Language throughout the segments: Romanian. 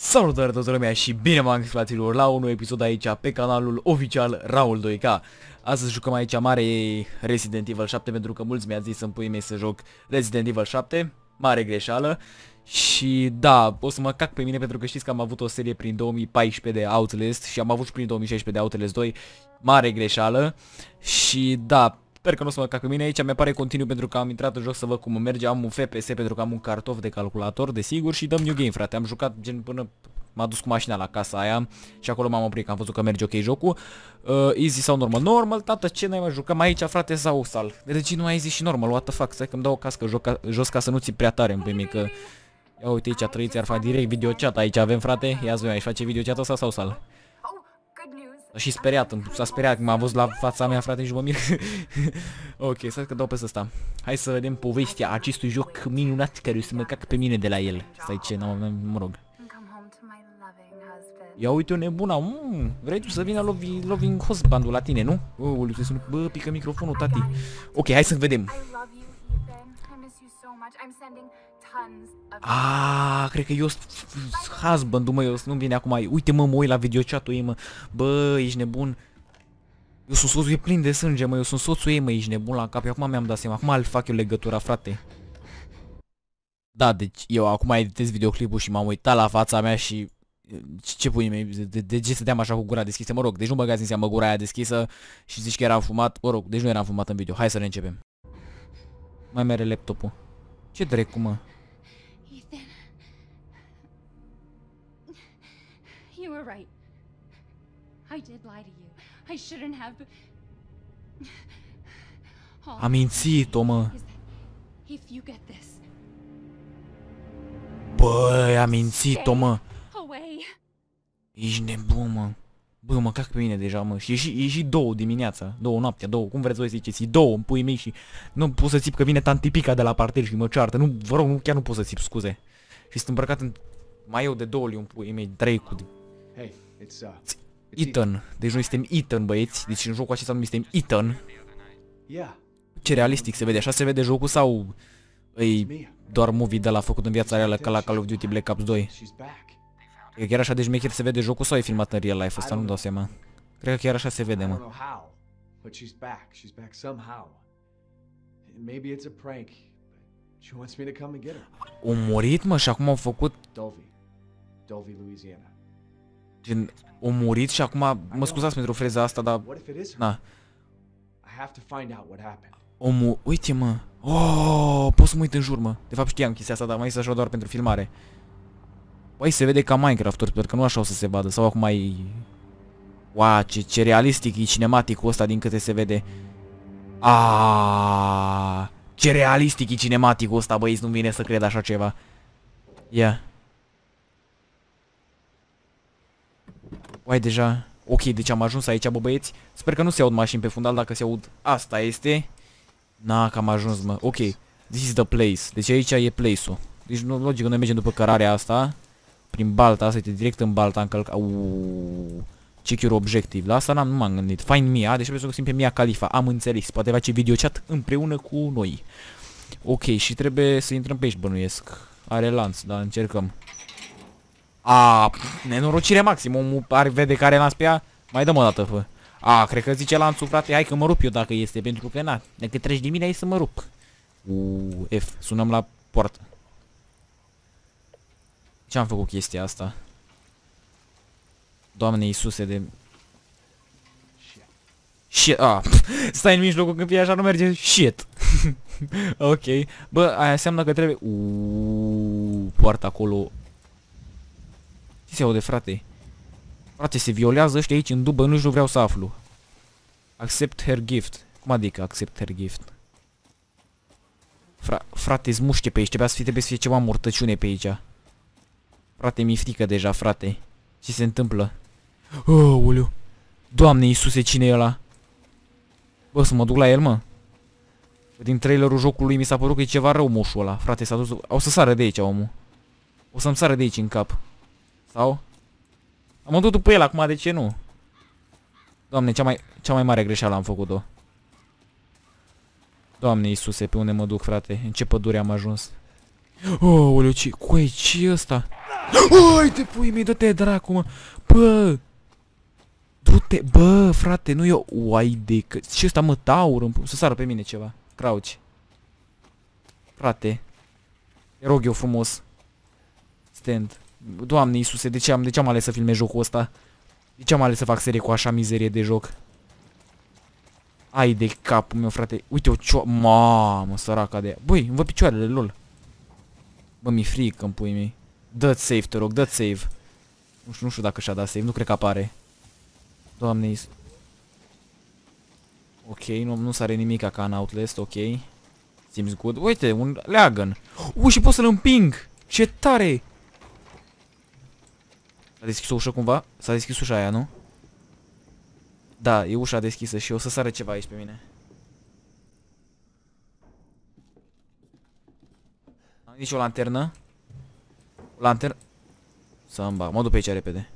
Salutare toată lumea și bine v-am găsit, fraților, la un nou episod aici pe canalul oficial Raul 2K. Astăzi jucăm aici mare Resident Evil 7 pentru că mulți mi-a zis să-mi pui mei să joc Resident Evil 7. Mare greșeală. Și da, o să mă cac pe mine pentru că știți că am avut o serie prin 2014 de Outlast și am avut și prin 2016 de Outlast 2. Mare greșeală. Și da, sper că nu o să mă cac pe mine. Aici mi-apare continuu pentru că am intrat în joc să văd cum merge. Am un FPS pentru că am un cartof de calculator, desigur, și dăm new game, frate. Am jucat gen până m-a dus cu mașina la casa aia și acolo m-am oprit că am văzut că merge ok jocul. Easy sau normal? Normal, tată, ce n-ai mai jucăm aici, frate, sau sal? De ce nu ai easy și normal? What the fuck? Stai că-mi dau o cască jos ca să nu ți prea tare în primi, că... Ia uite aici, trăiți, ar face direct videochat aici avem, frate. Ia zi, aici face videochat ăsta sau sal? Și speriat, s-a speriat când m-a văzut la fața mea, frate, și mă mir. Ok, stai că dau pe ăsta. Hai să vedem povestea acestui joc minunat care o să mă cac pe mine de la el. Stai ce, mă rog. Ia uite o nebuna, vrei tu să vină loving husband-ul la tine, nu? Bă, pică microfonul, tati. Ok, hai să vedem. Cred că eu sunt husband-ul, mă, eu nu vine acum. Uite, mă uit la videochat-ul ei, mă. Bă, ești nebun. Eu sunt soțul, e plin de sânge, mă, eu sunt soțul ei, mă, ești nebun la cap. Eu acum mi-am dat seama, acum îl fac eu legătura, frate. Da, deci eu acum editez videoclipul și m-am uitat la fața mea și... Ce pui mei, de ce stăteam așa cu gura deschisă? Mă rog, deci nu băgați în seamă gura aia deschisă și zici că eram fumat. Mă rog, deci nu eram fumat în video. Hai să reîncepem. Mai mere laptopul. Ce dracu, mă? Ethan. You were right. I did lie to you. I shouldn't have. Am mințit-o, mă. If you get this. Băi, am mințit-o, mă. Away. Ești nebun, mă. Bă, mă cac pe mine deja, mă. Și e și 2 dimineața, 2 noaptea, 2, cum vreți voi să ziceți, e 2 în pui mei și nu pot să țip că vine tanti Pica de la parter și mă ceartă. Nu, vă rog, chiar nu pot să țip, scuze. Și sunt îmbrăcat în maieu de 2 luni în pui mei, Drake-ul. Hey, Ethan. Deci noi suntem Ethan, băieți. Deci în jocul acesta nu suntem Ethan. Yeah. Ce realistic se vede, așa se vede jocul sau îi doar movie de la făcut în viața reală ca la Call of Duty Black Ops 2? E chiar așa de șmecher se vede jocul sau e filmat în real life? Asta nu-mi dau seama. Cred că chiar așa se vede, mă. Au murit, mă, și acum au făcut... Gen, au murit și acum... Mă scuzați pentru freza asta, dar... Na. Uite, mă. Oh, pot să mă uit în jur, mă. De fapt știam chestia asta, dar mai este așa doar pentru filmare. Băi, se vede ca Minecraft-uri, pentru că nu așa o să se vadă. Sau acum e... Wow, ce realistic e cinematicul ăsta din câte se vede. Ce realistic e cinematicul ăsta, băieți, nu vine să cred așa ceva. Ia. Uai, deja... Ok, deci am ajuns aici, bă, băieți. Sper că nu se aud mașini pe fundal, dacă se aud... Asta este... Na, că am ajuns, mă. Ok, this is the place. Deci aici e place-ul. Deci, logic, noi mergem după cărarea asta. Prin balta asta, uite, direct în balta am călcat. Check your objective. La asta nu m-am gândit. Find Mia, deci trebuie să găsim pe Mia Khalifa. Am înțeles. Poate face videochat împreună cu noi. Ok, și trebuie să intrăm pe aici, bănuiesc. Are lanț, dar încercăm. Nenorocire maxim. Omul vede că are lanț pe ea. Mai dăm o dată, fă. Cred că zice lanțul, frate. Hai că mă rup eu dacă este, pentru că na. Dacă treci de mine, ai să mă rup. F. Sunăm la poartă. Ce am făcut chestia asta? Doamne Iisuse de... Shit, stai în mijlocul când fie așa nu merge. Shit. Ok. Bă, aia înseamnă că trebuie... Poarta acolo. Ce se aude, frate? Frate, se violează ăștia aici în dubă, nu vreau să aflu. Accept her gift. Cum adică accept her gift? Frate, zmuște pe aici, trebuie să fie ceva mortăciune pe aici. Frate, mi-e frică deja, frate. Ce se întâmplă? Oleu. Doamne Iisuse, cine e ăla? Bă, să mă duc la el, mă. Din trailerul jocului mi s-a părut că e ceva rău moșul ăla. Frate, s-a dus... O să sară de aici, omul. O să-mi sară de aici în cap. Sau? Am dus după el acum, de ce nu? Doamne, cea mai mare greșeală am făcut-o. Doamne Iisuse, pe unde mă duc, frate? În ce pădure am ajuns? Oleu, ce e ăsta? Oi, de pui mei, dă-te dracu, mă. Bă! Du-te, bă, frate, nu eu. Uai de că... Ce ăsta, mă, taur, să sară pe mine ceva. Crouch. Frate. Te rog eu frumos. Stand. Doamne Iisuse, de ce am ales să filmez jocul ăsta? De ce am ales să fac serie cu așa mizerie de joc? Ai de capul meu, frate. Uite o cio... Mamă, săraca de ea. Băi, îmi văd picioarele, lol. Bă, mi-e frică în puii mei. Dă-ți save, te rog, dă-ți save. Nu știu dacă și-a dat save, nu cred că apare. Doamne Iisuse. Ok, nu sare nimica ca în Outlast, ok. Seems good. Uite, un leagăn. Și pot să-l împing! Ce tare! S-a deschis o ușă cumva? S-a deschis ușa aia, nu? Da, e ușa deschisă și o să sară ceva aici pe mine. Am nici o lanternă. O lanternă. Să-mi bag, mă duc pe aici repede.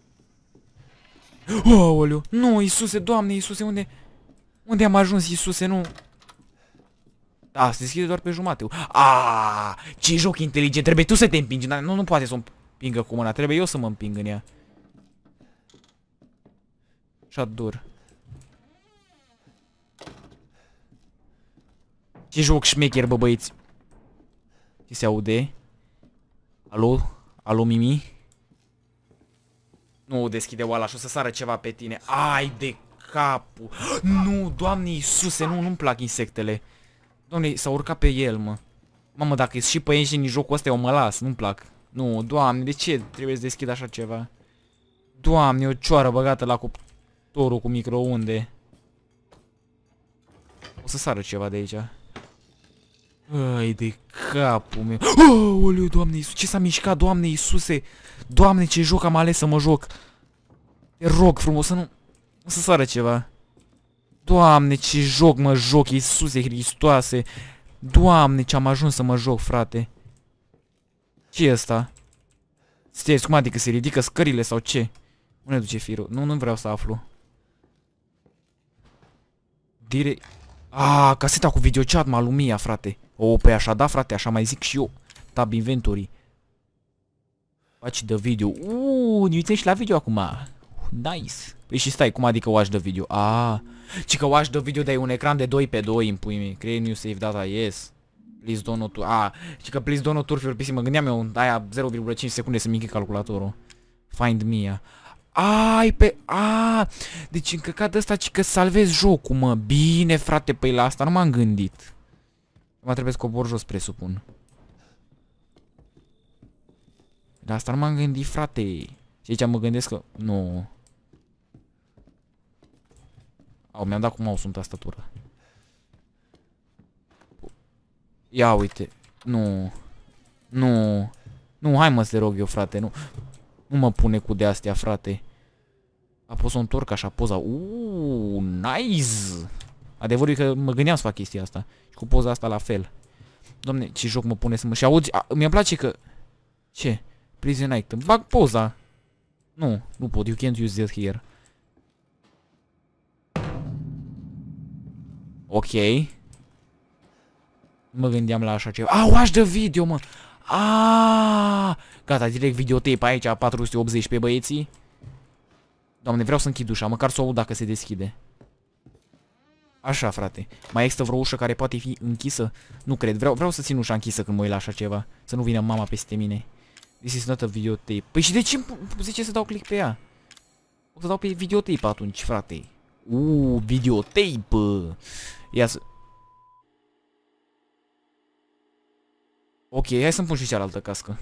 Aoleu! Nu, Iisuse, Doamne, Iisuse, unde am ajuns, Iisuse, nu? Da, se deschide doar pe jumate. Ce joc inteligent, trebuie tu să te împingi, dar nu poate să o împingă cu mâna, trebuie eu să mă împing în ea. Așa dur. Ce joc șmecher, bă, băieți. Ce se aude? Alo? Alo, Mimi? Nu deschide oala și o să sară ceva pe tine. Ai de capul. Nu, Doamne Iisuse, nu-mi plac insectele. Doamne, s-a urcat pe el, mă. Mamă, dacă e și păienjeni în jocul ăsta, eu mă las, nu-mi plac. Nu, Doamne, de ce trebuie să deschid așa ceva? Doamne, o cioară băgată la cuptorul cu microunde. O să sară ceva de aici. Ai de capul meu. Aoleu, Doamne Iisuse, ce s-a mișcat, Doamne Iisuse? Doamne, ce joc am ales să mă joc. Te rog frumos să nu... O să sară ceva. Doamne, ce joc mă joc, Iisuse Hristoase. Doamne, ce am ajuns să mă joc, frate. Ce e ăsta? Stai, cum adică se ridică scările sau ce? Unde duce firul? Nu vreau să aflu. Direct... caseta cu videochat, Lumia, frate. Păi așa da, frate, așa mai zic și eu. Tab inventory. Faci de video. Ne uităm și la video acum. Nice. Păi și stai, cum adică watch the video? Ci că watch the video de un ecran de 2x2 în pui mei. Create new save data, yes. Please don't not... ci că please don't not turf your PC. Mă gândeam eu, aia 0,5 secunde să-mi închid calculatorul. Find me. Deci încăcat de ăsta, ci că salvez jocul, mă. Bine, frate, păi la asta nu m-am gândit. Mă trebuie să cobor jos, presupun. La asta nu m-am gândit, frate. Și aici mă gândesc că... Nu. Mi-am dat cu mouse-ul în tastatură. Ia uite. Nu. Nu, hai mă să te rog eu, frate. Nu mă pune cu de-astea, frate. Pot să o întorc așa poza. Nice. Adevărul e că mă gândeam să fac chestia asta. Și cu poza asta la fel. Doamne, ce joc mă pune să mă... Și auzi, mi-a place că... Ce? Prison item. Bag poza. Nu pot. You can't use it here. Ok. Mă gândeam la așa ceva. Watch the video, mă. Gata, direct videotape aici, 480 pe băieții. Doamne, vreau să închid ușa, măcar să o aud dacă se deschide. Așa, frate. Mai există vreo ușă care poate fi închisă? Nu cred. Vreau să țin ușa închisă când mă uit la așa ceva. Să nu vină mama peste mine. This is not a videotape. Păi și de ce zice să dau click pe ea? O să dau pe videotape atunci, frate. Videotape. Ia să... Ok, hai să-mi pun și cealaltă cască.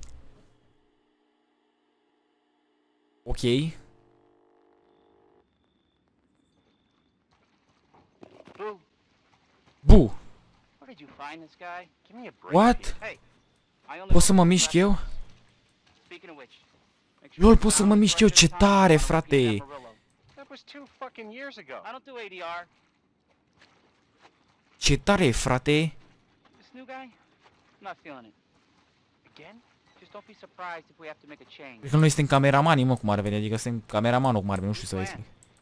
Ok. Bu. What? Poți să mă mișc eu? Lol, pot să mă mișc eu, ce tare, frate! Ce tare, frate! Cred că noi suntem cameramanii, mă, cum ar veni, adică suntem cameramanul, cum ar veni, nu știu să explic.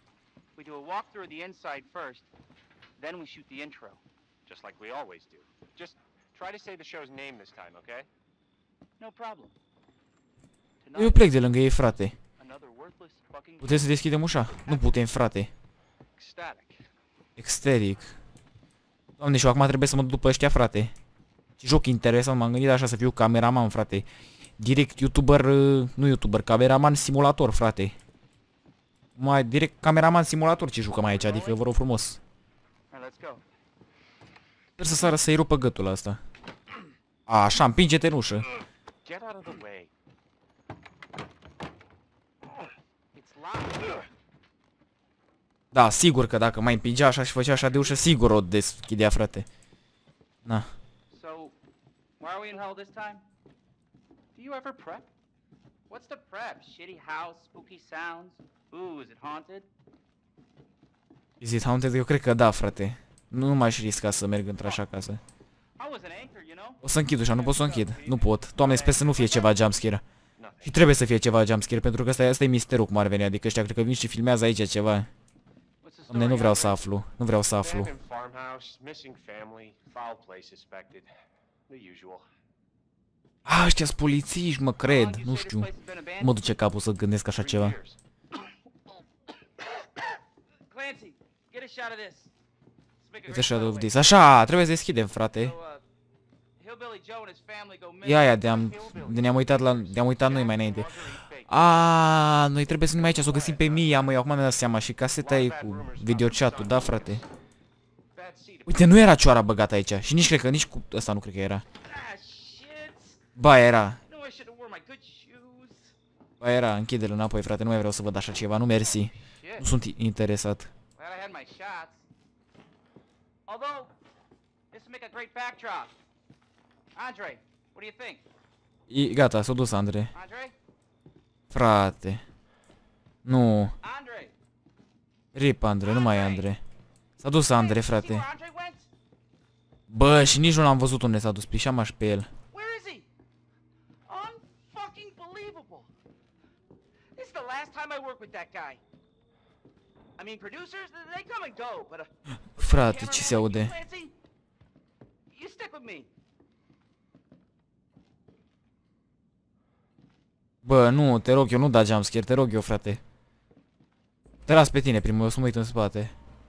Then we shoot the intro, just like we always do. Just try to say the show's name this time, okay? No problem. Eu plec de lângă ei, frate. Another worthless fucking Putem să deschidem ușa? Nu putem, frate. ecstatic. Exteric. Doamne, și eu acum trebuie să mă duc după ăștia, frate. Ce joc interesant, m-am gândit așa să fiu cameraman, frate. Direct YouTuber, nu YouTuber, cameraman simulator, frate. Mai direct cameraman simulator ce jucăm aici, adică vă rog frumos. Alright, let's go. Sper să sară să-i rupă gâtul ăsta. Așa, împinge-te în ușă. Get out of the way. It's locked. Da, sigur că dacă mai împingea așa și făcea așa de ușă, sigur o deschidea, frate. Na. So, why are we in hell this time? Do you ever prep? What's the prep? Shitty house, spooky sounds? Ooh, is it haunted? Is it haunted? Eu cred că da, frate. Nu m-aș risca să merg într-așa casă. I was an anchor, you know? O să închid ușa, nu pot să o închid. Nu pot. Doamne, sper să nu fie ceva jumpscare. Și trebuie să fie ceva jumpscare, pentru că ăsta e misterul cum ar veni. Adică ăștia cred că vin și filmează aici ceva. What's the Doamne, nu vreau să aflu. Nu vreau să aflu. Abandoned farmhouse, missing family, foul play suspected. The usual. Ăștia-s polițiști, mă cred. Nu știu. Nu mă duce capul să gândesc așa 3 ceva. years. Clancy, get a shot of this. Let's make a Uite great așa, getaway. this. Așa, trebuie să deschidem, So, frate. Hillbilly Joe and his family go missing. E aia de ne-am uitat noi mai înainte. Noi trebuie să nu aici, să o găsim pe Mia, măi, acum mi-am dat seama. Și caseta e cu videochat-ul, da, frate? Bad seed. Uite, nu era cioara băgată aici. Și nici cred că, nici cu ăsta nu cred că era. Ah, shit. Ba, era. No, I should have worn my good shoes. Ba, era. Închide-l înapoi, frate. Nu mai vreau să văd așa ceva. Nu, mersi. Shit. Nu sunt interesat. Glad I had my shots. Although, this would make a great backdrop. Andre, what do you think? E, gata, s-a dus Andre. Andre? Frate. Nu. Andre! Rip Andre, nu mai e Andre. S-a dus Andre, See frate. where Andre went? Bă, și nici nu l-am văzut unde s-a dus. Pișam aș pe el. Where is he? Unfucking believable. This is the last time I work with that guy. I mean, producers, they come and go, but Frate, ce se aude? Clancy, you stick with me. Bă, nu, te rog eu, nu da jumpscare, te rog eu, frate. Te las pe tine primul, o să mă uit în spate.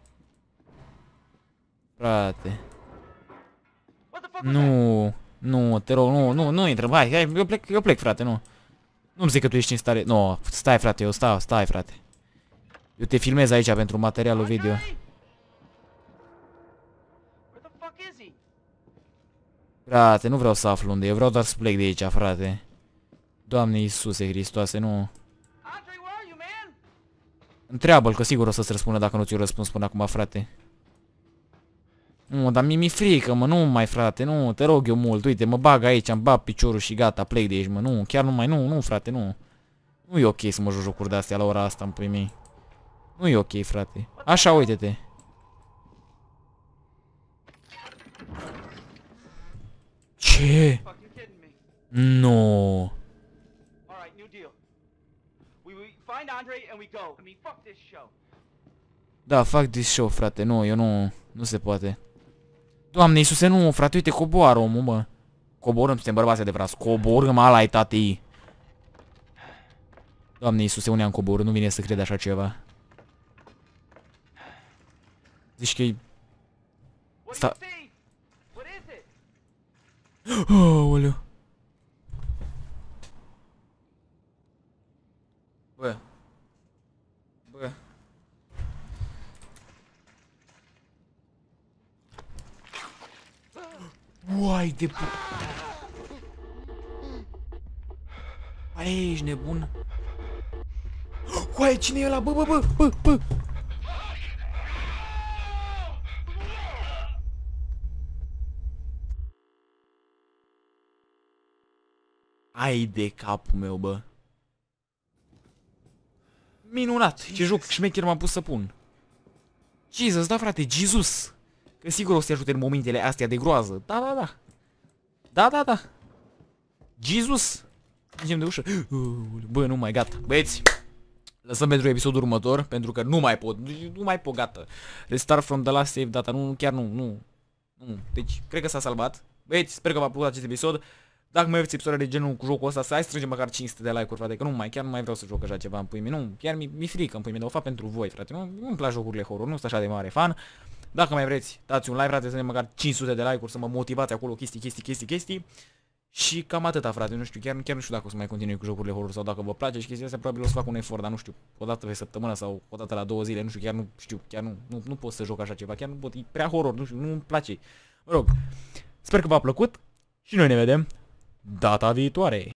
Frate. What the fuck was that? Nu, nu, te rog, nu intră, hai, eu plec, frate, nu. Nu-mi zic că tu ești în stare, nu, stai, frate, eu stai, frate. Eu te filmez aici pentru materialul video. Andre? Where the fuck is he? Frate, nu vreau să aflu unde e, eu vreau doar să plec de aici, frate. Doamne Iisuse Hristoase, nu. Andre, where are you, man? Întreabă-l că sigur o să-ți răspundă dacă nu ți-o răspuns până acum, frate. Nu, dar mi-e frică, mă, nu mai, frate, nu, te rog eu mult, uite, mă bag aici, îmi bag piciorul și gata, plec de aici, mă, nu, chiar nu mai, nu, frate, nu. Nu e ok să mă joc jocuri de-astea la ora asta, în pui mei. Nu e ok, frate. Așa, uite-te. Ce? Fuck, you kidding me? Nu. Alright, new deal. We find Andre and we go. I mean, fuck this show. Da, fac this show, frate, nu, eu nu se poate. Doamne Iisuse, nu, frate, uite, coboară omul, mă. Coborâm, suntem bărbați adevărați, coborâm ala-i, tati. Doamne Iisuse, unde am coborât, nu vine să cred așa ceva. Zici că-i... What Sta- do you see? What is it? Aoleu. Bă. Bă. Uai de pu... Ai, ești nebun? Uai, cine e ăla? Bă. Ai de capul meu, bă. Minunat, ce joc șmecher m-am pus să pun. Jesus, da, frate, Jesus. Că sigur o să te ajute în momentele astea de groază. Da. Jesus. Mergem de ușă. Bă, nu mai, gata. Băieți, lăsăm pentru episodul următor, pentru că nu mai pot, gata. Restart from the last save data, chiar nu. Deci, cred că s-a salvat. Băieți, sper că v-a plăcut acest episod. Dacă mai vreți episoade de genul cu jocul ăsta, să hai strânge măcar 500 de like-uri, frate, că chiar nu mai vreau să joc așa ceva în pui mei. Nu, chiar mi-e frică în pui mei, dar o fac pentru voi, frate. Nu-mi plac jocurile horror, nu sunt așa de mare fan. Dacă mai vreți, dați un like, frate, să ne măcar 500 de like-uri, să mă motivați acolo, chestii. Și cam atâta, frate, nu știu, chiar nu știu dacă o să mai continui cu jocurile horror sau dacă vă place și chestia asta, probabil o să fac un efort, dar nu știu, o dată pe săptămână sau o dată la 2 zile, nu știu, chiar nu știu, nu pot să joc așa ceva, chiar nu pot, e prea horror, nu știu, nu-mi place. Mă rog, sper că v-a plăcut și noi ne vedem data viitoare.